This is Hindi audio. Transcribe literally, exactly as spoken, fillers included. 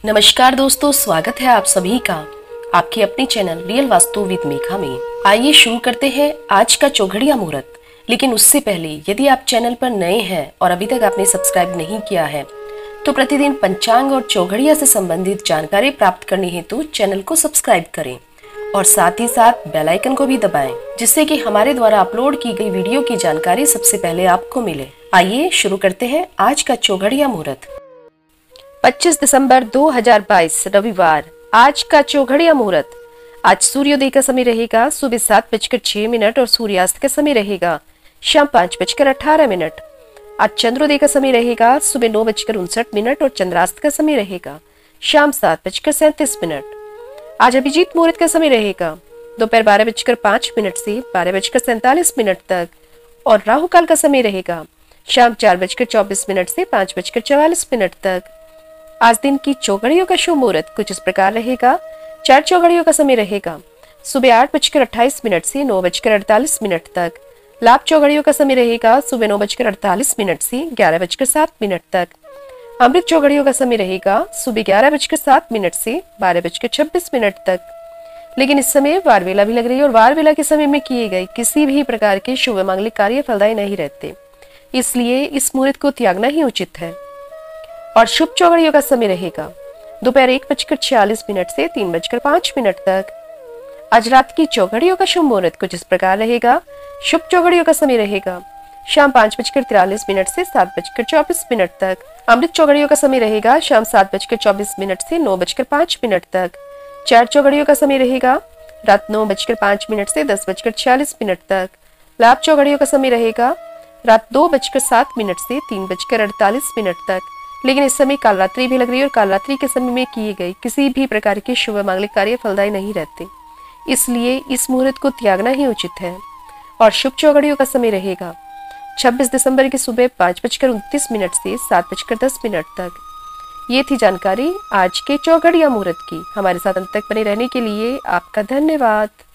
नमस्कार दोस्तों, स्वागत है आप सभी का आपके अपने channel real Vastu with Megha में। आइए शुरू करते हैं आज का चौघड़िया मुहूर्त। लेकिन उससे पहले यदि आप चैनल पर नए हैं और अभी तक आपने सब्सक्राइब नहीं किया है तो प्रतिदिन पंचांग और चौघड़िया से संबंधित जानकारी प्राप्त करनी है तो चैनल को सब्सक्राइब करें और साथ ही साथ बेल आइकन को भी दबाएं, जिससे कि हमारे द्वारा अपलोड की गई वीडियो की जानकारी सबसे पहले आपको मिले। आइए शुरू करते हैं आज का चौघड़िया मुहूर्त। पच्चीस दिसंबर दो हज़ार बाईस रविवार, आज का चौघड़िया मुहूर्त। आज सूर्योदय का समय रहेगा सुबह सात बजकर छह मिनट और सूर्यास्त का समय रहेगा शाम पाँच बजकर अठारह मिनट। आज चंद्रोदय का समय रहेगा सुबह नौ बजकर उनसठ मिनट और चंद्रास्त का समय रहेगा शाम सात बजकर सैंतीस मिनट। आज अभिजीत मुहूर्त का समय रहेगा दोपहर बारह बजकर पाँच मिनट से बारह बजकर सैंतालीस मिनट तक और राहु काल का समय रहेगा शाम चार बजकर चौबीस मिनट से पाँच बजकर चौवालीस मिनट तक। आज दिन की चौघड़ियों का शुभ मुहूर्त कुछ इस प्रकार रहेगा। चार चौघड़ियों का समय रहेगा सुबह आठ बजकर अट्ठाईस मिनट से नौ बजकर अड़तालीस मिनट तक। लाभ चौघड़ियों का समय रहेगा सुबह नौ बजकर अड़तालीस मिनट से ग्यारह बजकर सात मिनट तक। अमृत चौघड़ियों का समय रहेगा सुबह ग्यारह बजकर सात मिनट से बारह बजकर छब्बीस मिनट तक। लेकिन इस समय वार वेला भी लग रही है और वार वेला के समय में किए गए किसी भी प्रकार के शुभ मांगलिक कार्य फलदायी नहीं रहते, इसलिए इस मुहूर्त को त्यागना ही उचित है। और शुभ चौघड़ियों का समय रहेगा दोपहर एक बजकर छियालीस मिनट से तीन बजकर पांच मिनट तक। आज रात की चौघड़ियों का शुभ मुहूर्त कुछ इस प्रकार रहेगा। शुभ चौघड़ियों का समय रहेगा शाम पांच बजकर तिरालीस मिनट से सात बजकर चौबीस मिनट तक। अमृत चौघड़ियों का समय रहेगा शाम सात बजकर चौबीस मिनट से नौ बजकर पांच मिनट तक। चार चौघड़ियों का समय रहेगा रात नौ बजकर पांच मिनट से दस बजकर छियालीस मिनट तक। लाभ चौघड़ियों का समय रहेगा रात दो बजकर सात मिनट से तीन बजकर अड़तालीस मिनट तक। लेकिन इस समय कालरात्रि भी लग रही है और कालरात्रि के समय में किए गए किसी भी प्रकार के शुभ मांगलिक कार्य फलदायी नहीं रहते, इसलिए इस मुहूर्त को त्यागना ही उचित है। और शुभ चौघड़ियों का समय रहेगा छब्बीस दिसंबर की सुबह पाँच बजकर उनतीस मिनट से सात बजकर दस मिनट तक। ये थी जानकारी आज के चौघड़िया मुहूर्त की। हमारे साथ अंत तक बने रहने के लिए आपका धन्यवाद।